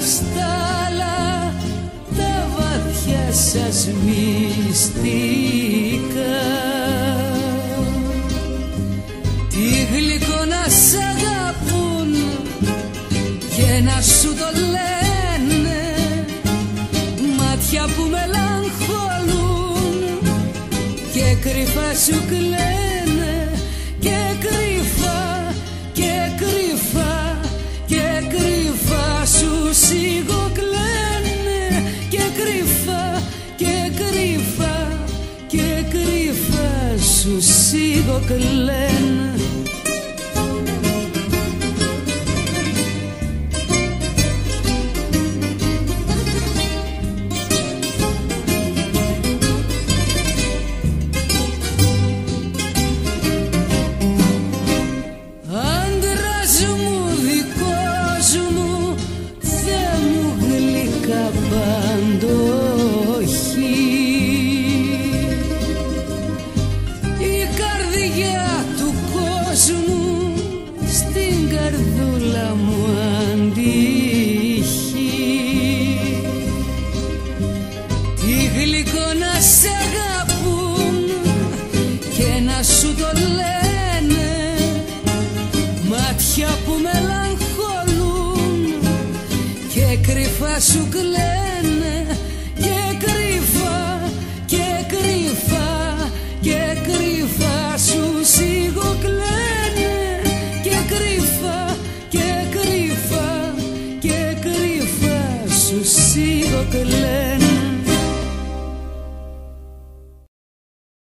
στάλα τα βαθιά σας μυστικά. Τι γλυκό να σ' αγαπούν και να σου το λένε, μάτια που μελαγχολούν και κρυφά σου κλαίνε, και κρυφά, και κρυφά, και κρυφά σου σιγοκλαίνε, και κρυφά, και κρυφά, και κρυφά σου σιγοκλαίνε. Η καρδιά του κόσμου στην καρδούλα μου αντίχει. Τι γλυκό να σ' αγαπούν και να σου το λένε, μάτια που μελαγχολούν και κρυφά σου κλαίνε, και κρυφά, και κρυφά, και κρυφά σου σιγοκλαίνε, και κρυφά, και κρυφά, και κρυφά σου σιγοκλαίνε.